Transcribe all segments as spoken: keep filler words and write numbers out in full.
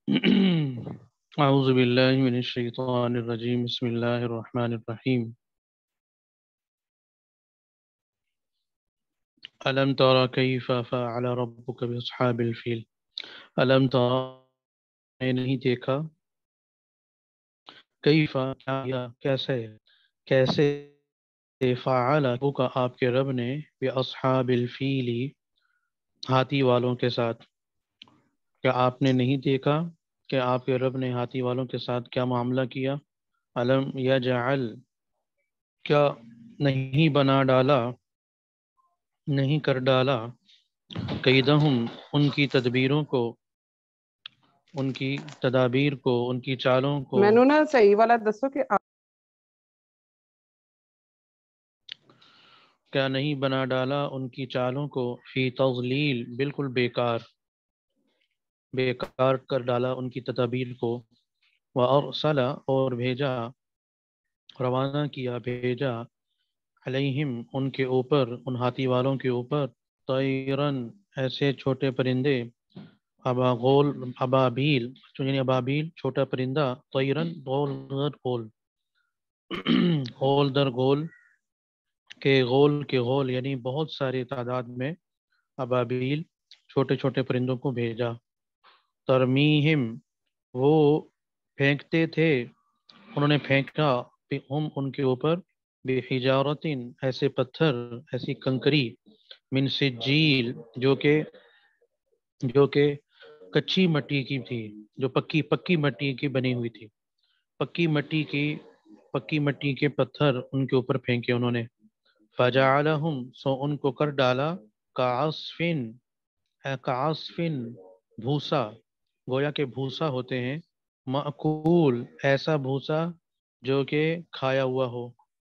أعوذ بالله من الشيطان الرجيم بسم الله الرحمن الرحيم ألم ترى كيف فعل ربك بأصحاب الفيل ألم ترى میں نہیں دیکھا کیف کیا کیا کیسے کیسے فعل ربک آپ کے رب نے بأصحاب الفیل ہاتھی والوں کے ساتھ کیا آپ نے نہیں دیکھا کہ آپ کے رب نے ہاتھی والوں کے ساتھ کیا معاملہ کیا علم یجعل کیا نہیں بنا ڈالا نہیں کر ڈالا قیدہم ان کی تدبیروں کو ان کی تدابیر کو ان کی چالوں کو مینو نا صحیح والا دسو کہ کیا نہیں بنا ڈالا ان کی چالوں کو فی تضلیل بالکل بیکار بیکار کر ڈالا ان کی تدابیر کو وارسل اور بھیجا روانہ کیا بھیجا علیہم ان کے اوپر ان ہاتھی والوں کے اوپر طیرن ایسے چھوٹے پرندے اباغول ابابیل یعنی ابابیل چھوٹا پرندہ طیرن غول در غول غول در غول کے غول کے غول یعنی بہت ساری تعداد میں ابابیل چھوٹے چھوٹے پرندوں کو بھیجا ترمیہم وہ پھینکتے تھے انہوں نے پھینکا ہم ان کے اوپر بحجارتن ایسے پتھر ایسی کنکری من سجیل جو کہ جو کہ کچی مٹی کی تھی جو پکی پکی مٹی کی بنی ہوئی تھی پکی مٹی کی پکی مٹی کے پتھر ان کے اوپر پھینکے انہوں نے فجعلہم سو ان کو کر ڈالا کعصفن کعصفن بھوسا گویا کہ بھوسا ہوتے ہیں مأکول ایسا بھوسا جو کہ کھایا ہوا ہو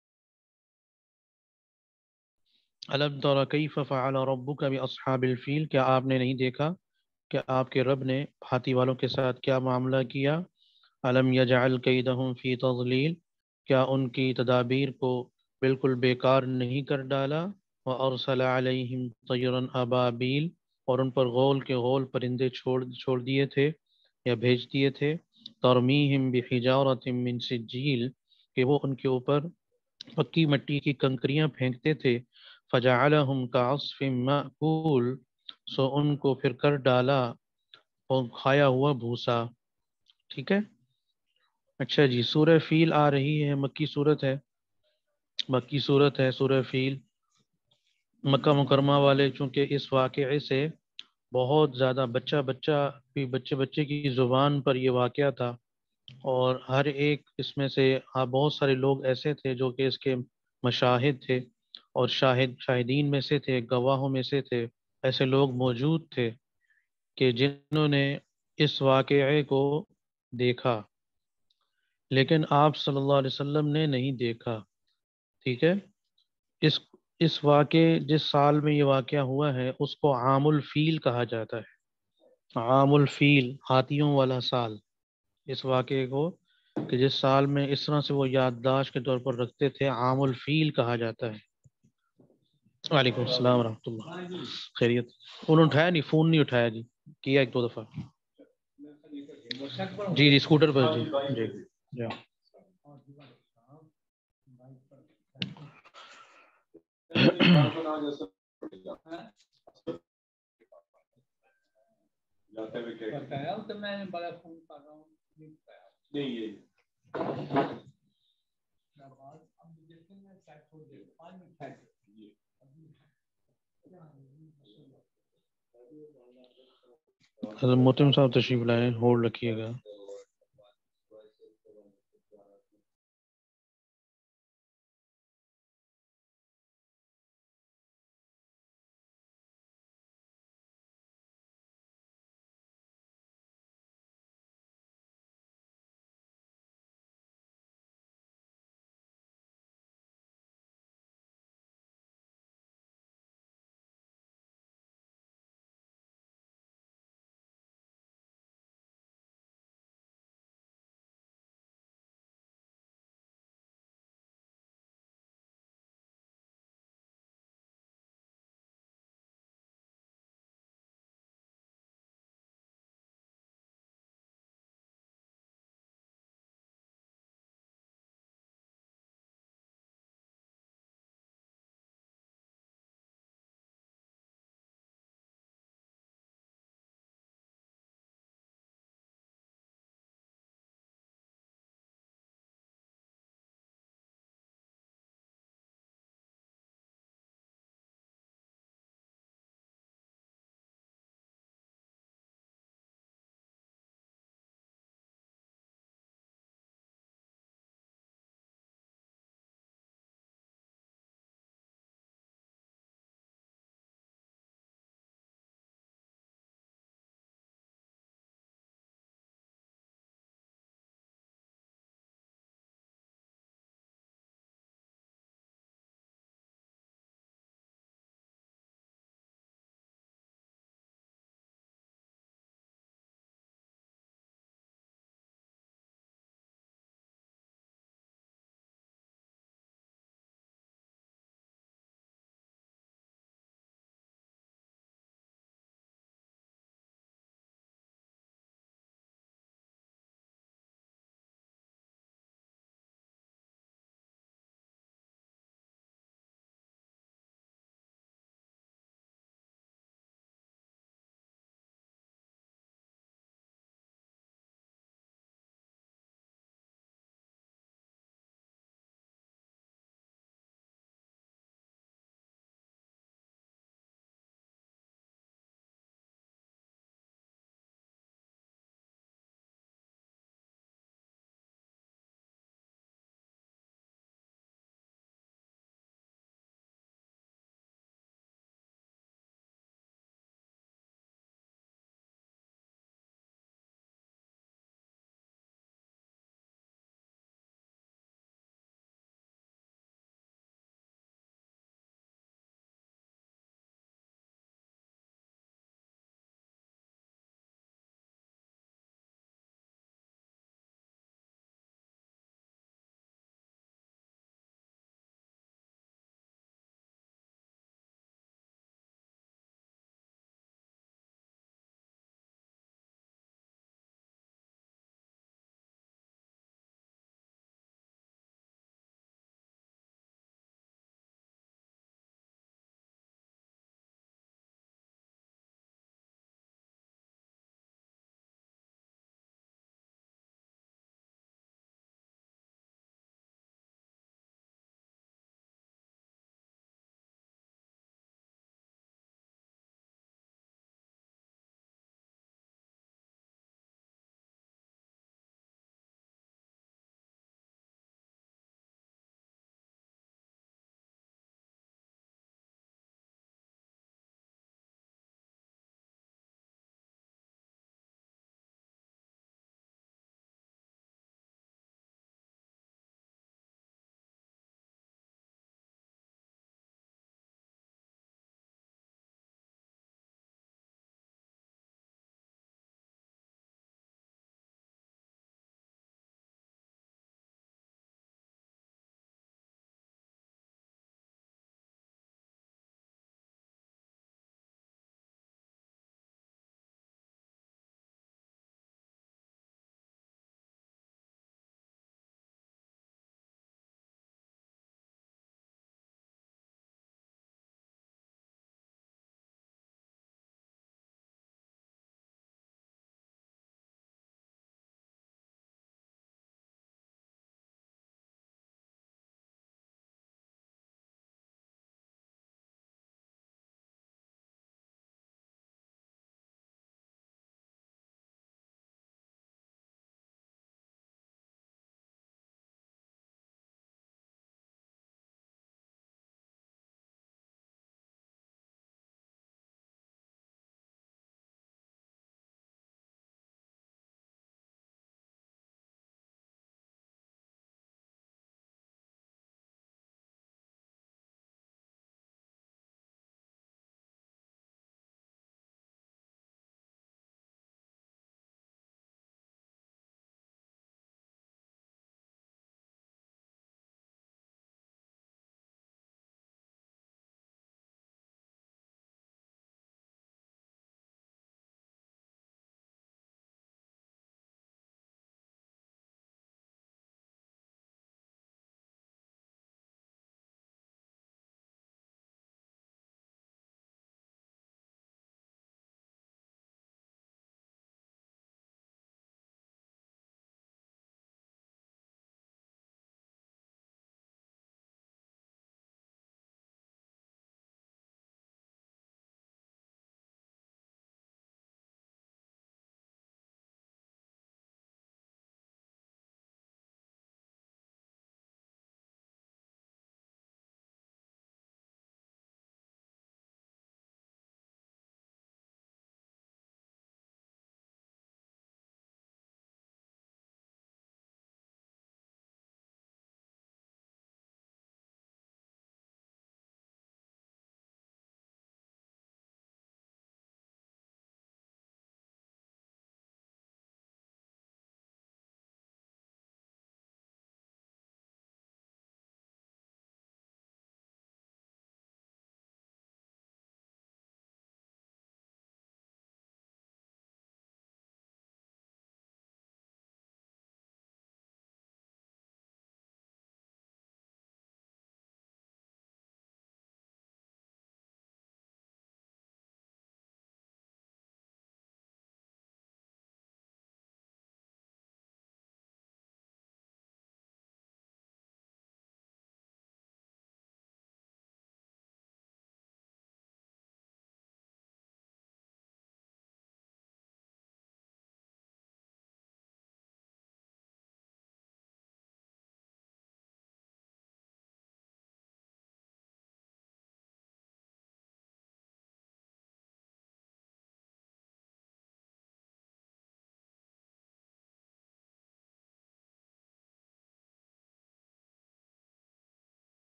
الم تر کیف فعل ربک باصحاب الفیل کیا آپ نے نہیں دیکھا کہ آپ کے رب نے ہاتھی والوں کے ساتھ کیا معاملہ کیا علم یجعل کیدہم فی تضلیل کیا ان کی تدابیر کو بالکل بیکار نہیں کر ڈالا وارسل علیہم طیرا ابابیل اور ان پر غول کے غول پرندے چھوڑ چھوڑ دیے تھے یا بھیج دیے تھے ترمیہم بحجارۃ من سجیل کہ وہ ان کے اوپر پکی مٹی کی کنکریاں پھینکتے تھے فجعلہم کعصف مأکول سو ان کو پھر کر ڈالا اور کھایا ہوا بھوسا ٹھیک ہے اچھا جی سورہ فیل آ رہی ہے مکی صورت ہے مکی صورت ہے سورہ فیل مکہ مکرمہ والے چونکہ اس واقعے سے بہت زیادہ بچہ بچہ بھی بچے بچے کی زبان پر یہ واقعہ تھا اور ہر ایک اس میں سے ہاں بہت سارے لوگ ایسے تھے جو کہ اس کے مشاہد تھے اور شاہد شاہدین میں سے تھے گواہوں میں سے تھے ایسے لوگ موجود تھے کہ جنہوں نے اس واقعے کو دیکھا لیکن آپ صلی اللہ علیہ وسلم نے نہیں دیکھا ٹھیک ہے اس اس واقعے جس سال میں یہ واقعہ ہوا ہے اس کو عام الفیل کہا جاتا ہے عام الفیل ہاتھیوں والا سال اس واقعے کو کہ جس سال میں اس طرح سے وہ یادداشت کے طور پر رکھتے تھے عام الفیل کہا جاتا ہے وعلیکم السلام ورحمۃ اللہ خیریت انہوں نے اٹھایا نہیں فون نہیں اٹھایا جی کیا ایک دو دفعہ جی جی اسکوٹر پر جی جی جی حضرت محترم صاحب تشریف لائیں ہولڈ رکھیے گا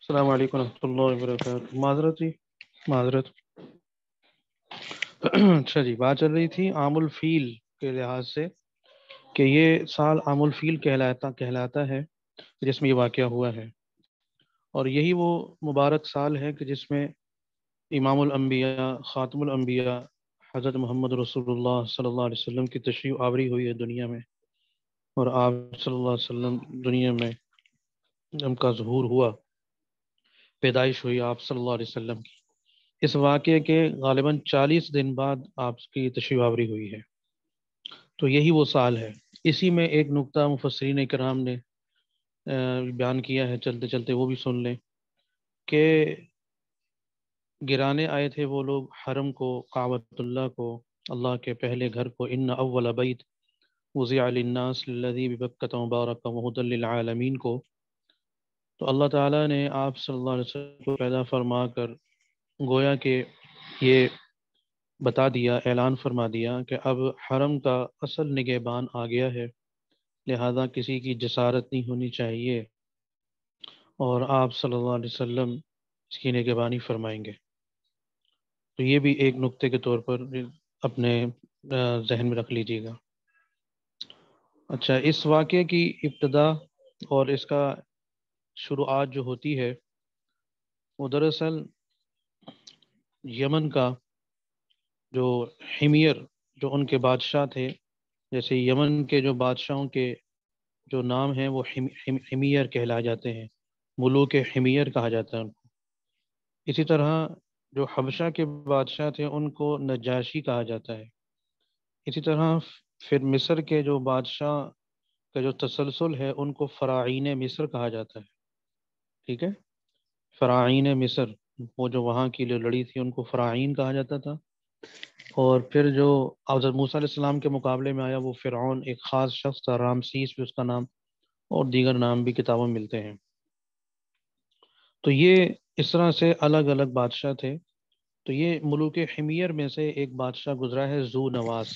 السلام علیکم ورحمۃ اللہ وبرکاتہ. معذرت جی، معذرت. اچھا جی، بات چل رہی تھی عام الفیل کے لحاظ سے کہ یہ سال عام الفیل کہلاتا کہلاتا ہے جس میں یہ واقعہ ہوا ہے. اور یہی وہ مبارک سال ہے کہ جس میں امام الانبیاء خاتم الانبیاء حضرت محمد رسول اللہ صلی اللہ علیہ وسلم کی تشریف آوری ہوئی ہے دنیا میں، اور آپ صلی اللہ علیہ وسلم دنیا میں ان کا ظہور ہوا، پیدائش ہوئی آپ صلی اللہ علیہ وسلم کی. اس واقعے کے غالباً چالیس دن بعد آپ کی تشریف آوری ہوئی ہے. تو یہی وہ سال ہے. اسی میں ایک نقطہ مفسرین کرام نے آ، بیان کیا ہے، چلتے چلتے وہ بھی سن لیں کہ گرانے آئے تھے وہ لوگ حرم کو، کعبۃ اللہ کو، اللہ کے پہلے گھر کو. ان اول بیت وضع للناس الذی ببکۃ مبارکا وہدی للعالمین کو. تو اللہ تعالیٰ نے آپ صلی اللہ علیہ وسلم کو پیدا فرما کر گویا کہ یہ بتا دیا، اعلان فرما دیا کہ اب حرم کا اصل نگہبان آ گیا ہے، لہذا کسی کی جسارت نہیں ہونی چاہیے، اور آپ صلی اللہ علیہ وسلم اس کی نگہبانی فرمائیں گے. تو یہ بھی ایک نقطے کے طور پر اپنے آ، ذہن میں رکھ لیجیے گا. اچھا، اس واقعے کی ابتدا اور اس کا شروعات جو ہوتی ہے وہ دراصل یمن کا جو حمیر، جو ان کے بادشاہ تھے، جیسے یمن کے جو بادشاہوں کے جو نام ہیں وہ حم- حم- حمیر کہلائے جاتے ہیں، ملوک حمیر کہا جاتا ہے ان کو. اسی طرح جو حبشہ کے بادشاہ تھے ان کو نجاشی کہا جاتا ہے. اسی طرح پھر مصر کے جو بادشاہ کا جو تسلسل ہے ان کو فراعین مصر کہا جاتا ہے. ٹھیک ہے، فراعین مصر، وہ جو وہاں کی جو لڑی تھی ان کو فراعین کہا جاتا تھا. اور پھر جو حضرت موسیٰ علیہ السلام کے مقابلے میں آیا وہ فرعون، ایک خاص شخص تھا، رامسیس بھی اس کا نام، اور دیگر نام بھی کتابوں میں ملتے ہیں. تو یہ اس طرح سے الگ الگ بادشاہ تھے. تو یہ ملوک حمیر میں سے ایک بادشاہ گزرا ہے، ذو نواس.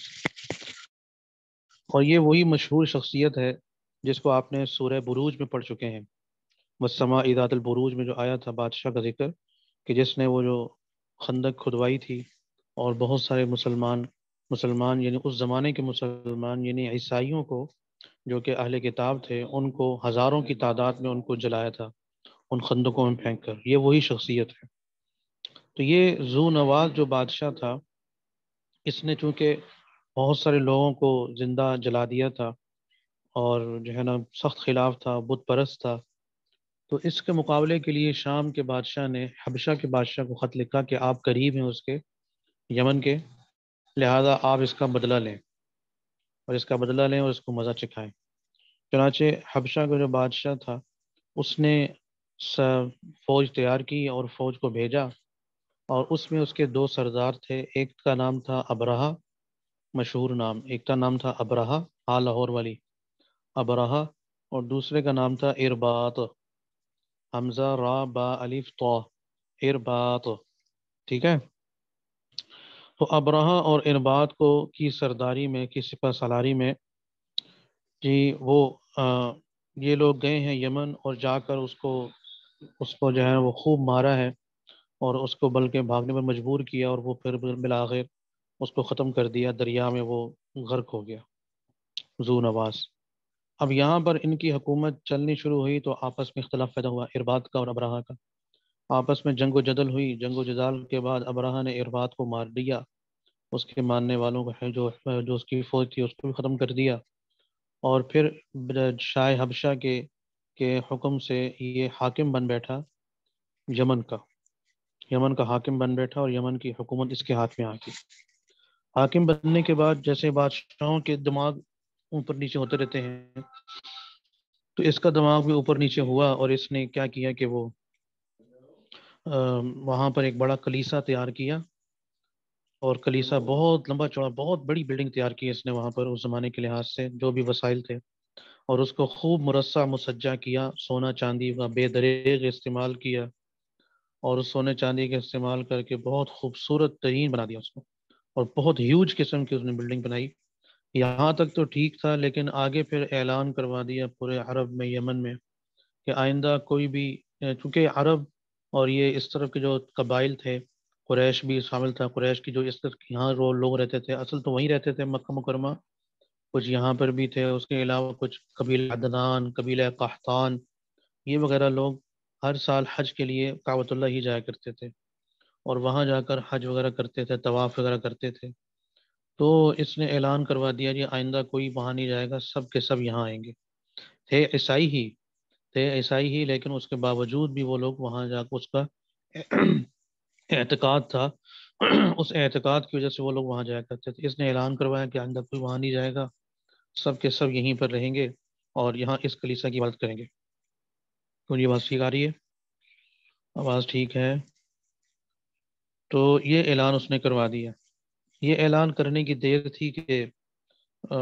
اور یہ وہی مشہور شخصیت ہے جس کو آپ نے سورہ بروج میں پڑھ چکے ہیں، والسماء ذات البروج میں جو آیا تھا بادشاہ کا ذکر، کہ جس نے وہ جو خندق کھدوائی تھی اور بہت سارے مسلمان مسلمان یعنی اس زمانے کے مسلمان یعنی عیسائیوں کو جو کہ اہل کتاب تھے ان کو ہزاروں کی تعداد میں ان کو جلایا تھا ان خندقوں میں پھینک کر. یہ وہی شخصیت ہے. تو یہ ذو نواز جو بادشاہ تھا، اس نے چونکہ بہت سارے لوگوں کو زندہ جلا دیا تھا اور جو ہے نا سخت خلاف تھا، بت پرست تھا. تو اس کے مقابلے کے لیے شام کے بادشاہ نے حبشہ کے بادشاہ کو خط لکھا کہ آپ قریب ہیں اس کے، یمن کے، لہذا آپ اس کا بدلہ لیں، اور اس کا بدلہ لیں اور اس کو مزہ چکھائیں. چنانچہ حبشہ کا جو بادشاہ تھا اس نے س- فوج تیار کی اور فوج کو بھیجا، اور اس میں اس کے دو سردار تھے. ایک کا نام تھا ابرہہ، مشہور نام، ایک کا نام تھا ابرہہ، ہاں لاہور والی ابرہہ، اور دوسرے کا نام تھا ارباط، حمزہ را با الف طا، ارباط. ٹھیک ہے. تو ابرہہ اور ارباط کو کی سرداری میں، کی سپہ سالاری میں، جی وہ آ، یہ لوگ گئے ہیں یمن اور جا کر اس کو اس کو جو ہے وہ خوب مارا ہے، اور اس کو بلکہ بھاگنے پر مجبور کیا، اور وہ پھر بالآخر اس کو ختم کر دیا، دریا میں وہ غرق ہو گیا، ذو نواس. اب یہاں پر ان کی حکومت چلنی شروع ہوئی تو آپس میں اختلاف پیدا ہوا، ارباط کا اور ابرہہ کا. آپس میں جنگ و جدل ہوئی. جنگ و جدال کے بعد ابرہہ نے ارباط کو مار دیا، اس کے ماننے والوں کو ہے جو جو اس کی فوج تھی اس کو بھی ختم کر دیا. اور پھر شاہ حبشہ کے کے حکم سے یہ حاکم بن بیٹھا یمن کا، یمن کا حاکم بن بیٹھا، اور یمن کی حکومت اس کے ہاتھ میں آ گئی. حاکم بننے کے بعد جیسے بادشاہوں کے دماغ اوپر نیچے ہوتے رہتے ہیں، تو اس کا دماغ بھی اوپر نیچے ہوا، اور اس نے کیا کیا کہ وہ آ، وہاں پر ایک بڑا کلیسا تیار کیا. اور کلیسا بہت لمبا چوڑا، بہت بڑی بلڈنگ تیار کی اس نے وہاں پر اس زمانے کے لحاظ سے جو بھی وسائل تھے، اور اس کو خوب مرصع مسجع کیا، سونا چاندی کا بے دریغ استعمال کیا، اور اس سونے چاندی کا استعمال کر کے بہت خوبصورت ترین بنا دیا اس کو، اور بہت ہیوج قسم کی اس نے بلڈنگ بنائی. یہاں تک تو ٹھیک تھا، لیکن آگے پھر اعلان کروا دیا پورے عرب میں، یمن میں، کہ آئندہ کوئی بھی چونکہ عرب اور یہ اس طرف کے جو قبائل تھے، قریش بھی شامل تھا، قریش کی جو اس طرف یہاں رو لوگ رہتے تھے، اصل تو وہیں رہتے تھے مکہ مکرمہ، کچھ یہاں پر بھی تھے، اس کے علاوہ کچھ قبیلہ عدنان، قبیلہ قحطان، یہ وغیرہ لوگ ہر سال حج کے لیے کعبۃ اللہ ہی جایا کرتے تھے، اور وہاں جا کر حج وغیرہ کرتے تھے، طواف وغیرہ کرتے تھے۔ تو اس نے اعلان کروا دیا کہ آئندہ کوئی وہاں نہیں جائے گا، سب کے سب یہاں آئیں گے۔ تھے عیسائی ہی، تھے عیسائی ہی، لیکن اس کے باوجود بھی وہ لوگ وہاں جا کے اس کا اعتقاد تھا، اس اعتقاد کی وجہ سے وہ لوگ وہاں جایا کرتے تھے۔ اس نے اعلان کروایا کہ آئندہ کوئی وہاں نہیں جائے گا، سب کے سب یہیں پر رہیں گے اور یہاں اس کلیسا کی عبادت کریں گے۔ تو یہ بات ٹھیک آ رہی ہے؟ آواز ٹھیک ہے؟ تو یہ اعلان اس نے کروا دیا۔ یہ اعلان کرنے کی دیر تھی کہ آ،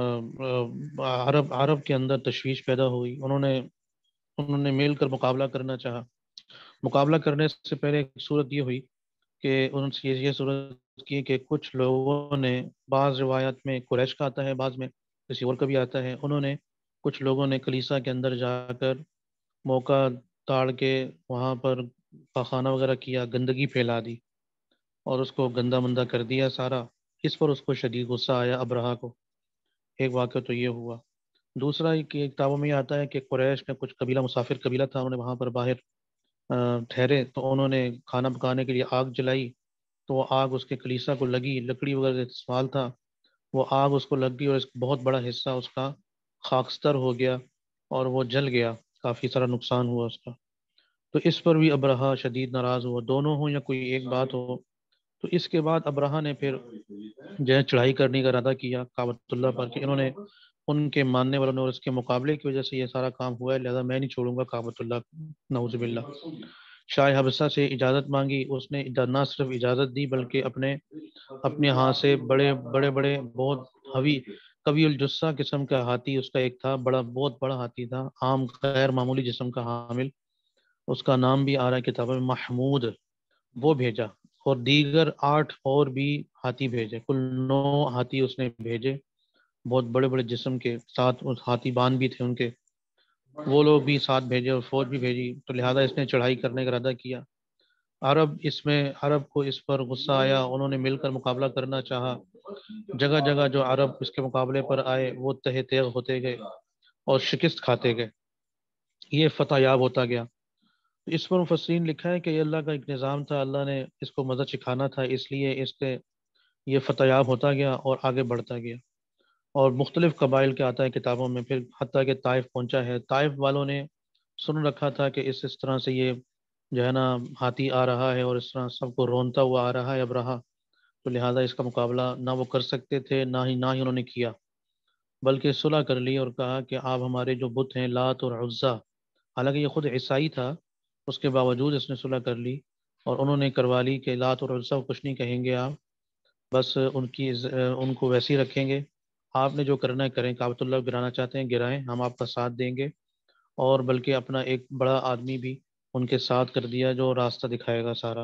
آ، عرب عرب کے اندر تشویش پیدا ہوئی، انہوں نے انہوں نے مل کر مقابلہ کرنا چاہا۔ مقابلہ کرنے سے پہلے ایک صورت یہ ہوئی کہ انہوں نے یہ یہ صورت کی کہ کچھ لوگوں نے، بعض روایات میں قریش کا آتا ہے، بعض میں کسی اور کا بھی آتا ہے، انہوں نے کچھ لوگوں نے کلیسا کے اندر جا کر موقع تاڑ کے وہاں پر پخانہ وغیرہ کیا، گندگی پھیلا دی اور اس کو گندا مندہ کر دیا سارا۔ اس پر اس کو شدید غصہ آیا ابرہہ کو۔ ایک واقعہ تو یہ ہوا۔ دوسرا یہ کہ کتابوں میں یہ آتا ہے کہ قریش نے کچھ قبیلہ، مسافر قبیلہ تھا، انہوں نے وہاں پر باہر آ، ٹھہرے تو انہوں نے کھانا پکانے کے لیے آگ جلائی، تو وہ آگ اس کے کلیسا کو لگی، لکڑی وغیرہ کا استعمال تھا، وہ آگ اس کو لگ گئی اور اس بہت بڑا حصہ اس کا خاکستر ہو گیا اور وہ جل گیا، کافی سارا نقصان ہوا اس کا۔ تو اس پر بھی ابرہہ شدید ناراض ہوا، دونوں ہوں یا کوئی ایک بات ہو۔ تو اس کے بعد ابرہہ نے پھر جو ہے چڑھائی کرنے کا ارادہ کیا کعبۃ اللہ پر، کہ انہوں نے ان کے ماننے والوں نے اور اس کے مقابلے کی وجہ سے یہ سارا کام ہوا ہے، لہذا میں نہیں چھوڑوں گا کعبۃ اللہ کو، نعوذ باللہ۔ شاہ حبشہ سے اجازت مانگی، اس نے نہ صرف اجازت دی بلکہ اپنے اپنے ہاتھ سے بڑے بڑے بڑے بہت ہوی قوی الجثہ قسم کا ہاتھی اس کا ایک تھا، بڑا بہت بڑا ہاتھی تھا، عام غیر معمولی جسم کا حامل، اس کا نام بھی آ رہا ہے کتابوں میں محمود، وہ بھیجا، اور دیگر آٹھ اور بھی ہاتھی بھیجے، کل نو ہاتھی اس نے بھیجے، بہت بڑے بڑے جسم کے ساتھ، اس ہاتھی بان بھی تھے ان کے، وہ لوگ بھی ساتھ بھیجے اور فوج بھی بھیجی۔ تو لہذا اس نے چڑھائی کرنے کا ارادہ کیا۔ عرب اس میں عرب کو اس پر غصہ آیا، انہوں نے مل کر مقابلہ کرنا چاہا، جگہ جگہ جو عرب اس کے مقابلے پر آئے وہ تہ تیغ ہوتے گئے اور شکست کھاتے گئے، یہ فتح یاب ہوتا گیا۔ اس پر مفسرین لکھا ہے کہ یہ اللہ کا ایک نظام تھا، اللہ نے اس کو مدد سکھانا تھا، اس لیے اس کے یہ فتح یاب ہوتا گیا اور آگے بڑھتا گیا، اور مختلف قبائل کے آتا ہے کتابوں میں، پھر حتیٰ کہ طائف پہنچا ہے، طائف والوں نے سن رکھا تھا کہ اس اس طرح سے یہ جو ہے نا ہاتھی آ رہا ہے اور اس طرح سب کو رونتا ہوا آ رہا ہے اب رہا، تو لہٰذا اس کا مقابلہ نہ وہ کر سکتے تھے، نہ ہی نہ ہی انہوں نے کیا، بلکہ صلح کر لی اور کہا کہ آپ ہمارے جو بت ہیں لات اور عزا، حالانکہ یہ خود عیسائی تھا، اس کے باوجود اس نے صلح کر لی اور انہوں نے کروا لی کہ لات اور عزا کو کچھ نہیں کہیں گے آپ، بس ان کی عز- ان کو ویسے ہی رکھیں گے، آپ نے جو کرنا ہے کریں، کعبۃ اللہ گرانا چاہتے ہیں گرائیں، ہم آپ کا ساتھ دیں گے، اور بلکہ اپنا ایک بڑا آدمی بھی ان کے ساتھ کر دیا جو راستہ دکھائے گا سارا۔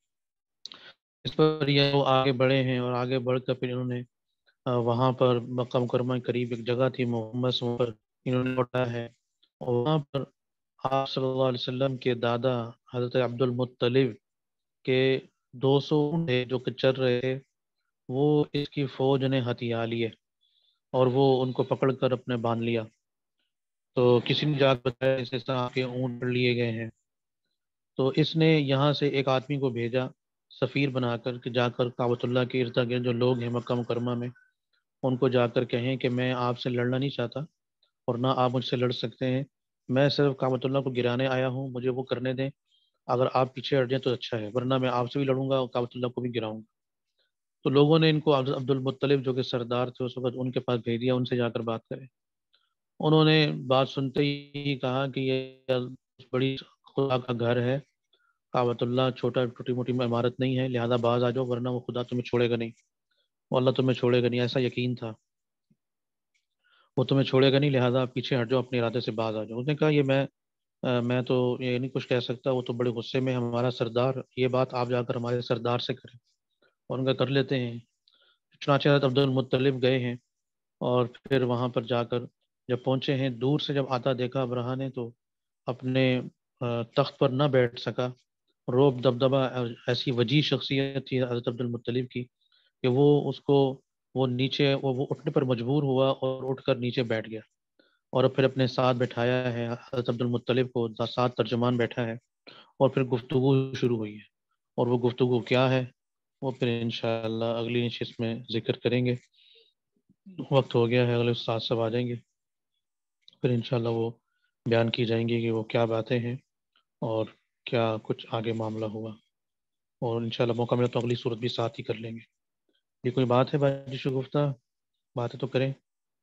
اس پر یہ وہ آگے بڑھے ہیں اور آگے بڑھ کر پھر انہوں نے آ، وہاں پر مکہ مکرمہ کے قریب ایک جگہ تھی محمد وہاں پر انہوں نے لوٹا ہے، اور وہاں پر آپ صلی اللہ علیہ وسلم کے دادا حضرت عبد المطلب کے دو سو اونٹ تھے جو کہ چر رہے تھے، وہ اس کی فوج نے ہتھیا لیے اور وہ ان کو پکڑ کر اپنے باندھ لیا، تو کسی نے جا کر بتایا اس طرح کے اونٹ لیے گئے ہیں، تو اس نے یہاں سے ایک آدمی کو بھیجا سفیر بنا کر کہ جا کر کعبۃ اللہ کے ارد گرد جو لوگ ہیں مکہ مکرمہ میں، ان کو جا کر کہیں کہ میں آپ سے لڑنا نہیں چاہتا اور نہ آپ مجھ سے لڑ سکتے ہیں، میں صرف کعبۃ اللہ کو گرانے آیا ہوں، مجھے وہ کرنے دیں، اگر آپ پیچھے ہٹ جائیں تو اچھا ہے، ورنہ میں آپ سے بھی لڑوں گا اور کعبۃ اللہ کو بھی گراؤں گا۔ تو لوگوں نے ان کو عبد عبد المطلب جو کہ سردار تھے اس وقت، ان کے پاس بھیج دیا، ان سے جا کر بات کریں۔ انہوں نے بات سنتے ہی کہا کہ یہ بڑی خدا کا گھر ہے، کعبۃ اللہ چھوٹا ٹوٹی موٹی عمارت نہیں ہے، لہذا باز آ جاؤ ورنہ وہ خدا تمہیں چھوڑے گا نہیں، وہ اللہ تمہیں چھوڑے گا نہیں، ایسا یقین تھا، وہ تمہیں چھوڑے گا نہیں، لہذا آپ پیچھے ہٹ جاؤ، اپنے ارادے سے باز آ جاؤ۔ اس نے کہا یہ میں آ، میں تو یہ نہیں کچھ کہہ سکتا، وہ تو بڑے غصے میں ہے، ہمارا سردار، یہ بات آپ جا کر ہمارے سردار سے کریں، اور ان کا کر لیتے ہیں۔ چنانچہ حضرت عبد المطلب گئے ہیں اور پھر وہاں پر جا کر جب پہنچے ہیں، دور سے جب آتا دیکھا ابرہہ نے، تو اپنے تخت پر نہ بیٹھ سکا. روب دبدبا ایسی وجیح شخصیت تھی حضرت عبد المطلب کی کہ وہ اس کو وہ نیچے وہ وہ اٹھنے پر مجبور ہوا اور اٹھ کر نیچے بیٹھ گیا، اور پھر اپنے ساتھ بٹھایا ہے حضرت عبد المطلب کو، ساتھ ترجمان بیٹھا ہے، اور پھر گفتگو شروع ہوئی ہے. اور وہ گفتگو کیا ہے وہ پھر انشاءاللہ اگلی نشست میں ذکر کریں گے. وقت ہو گیا ہے، اگلے استاد صاحب آ جائیں گے، پھر انشاءاللہ وہ بیان کی جائیں گی کہ وہ کیا باتیں ہیں اور کیا کچھ آگے معاملہ ہوا. اور انشاءاللہ موقع ملا تو اگلی صورت بھی ساتھ ہی کر لیں گے. یہ کوئی بات ہے باجی شگفتہ؟ باتیں تو کریں.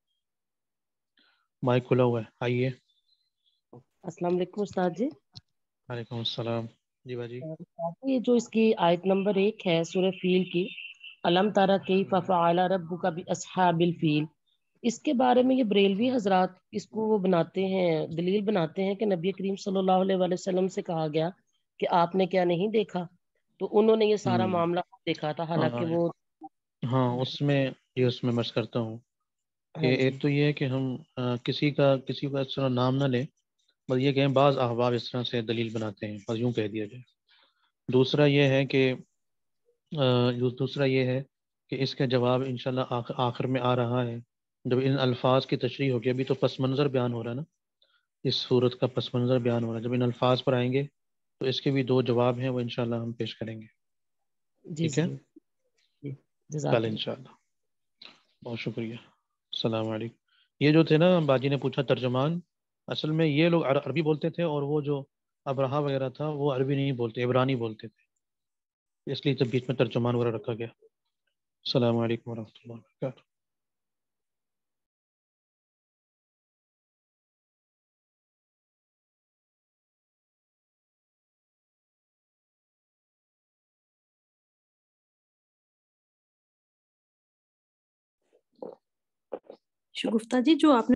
مائک کھلا ہوا ہے، آئیے. السلام علیکم استاد جی. وعلیکم السلام. جی باجی. استاد جی، یہ جو اس کی آیت نمبر ایک ہے سورہ فیل کی، علم تارا کیف فعل ربک باصحاب الفیل، اس کے بارے میں یہ بریلوی حضرات اس کو وہ بناتے ہیں، دلیل بناتے ہیں کہ نبی کریم صلی اللہ علیہ وآلہ وسلم سے کہا گیا کہ آپ نے کیا نہیں دیکھا، تو انہوں نے یہ سارا ہوں معاملہ دیکھا تھا، حالانکہ ہاں وہ ہاں اس میں یہ اس میں مرض کرتا ہوں کہ ہاں جی ایک تو یہ ہے کہ ہم آ، کسی کا کسی کا اس طرح نام نہ لیں، بس یہ کہیں بعض احباب اس طرح سے دلیل بناتے ہیں، بس یوں کہہ دیا جائے. دوسرا یہ ہے کہ آ، جو دوسرا یہ ہے کہ اس کا جواب انشاءاللہ آخر, آخر میں آ رہا ہے جب ان الفاظ کی تشریح ہوگی. ابھی تو پس منظر بیان ہو رہا ہے نا، اس صورت کا پس منظر بیان ہو رہا ہے. جب ان الفاظ پر آئیں گے تو اس کے بھی دو جواب ہیں، وہ انشاءاللہ ہم پیش کریں گے. جی ٹھیک ہے، ضرور جی، کل جزاک اللہ. انشاءاللہ. بہت شکریہ. السلام علیکم. یہ جو تھے نا باجی نے پوچھا ترجمان، اصل میں یہ لوگ عر- عربی بولتے تھے، اور وہ جو ابرہا وغیرہ تھا وہ عربی نہیں بولتے، عبرانی بولتے تھے، اس لیے جب بیچ میں ترجمان وغیرہ رکھا گیا. السلام علیکم ورحمۃ اللہ وبرکاتہ. شگفتہ جی، جو آپ نے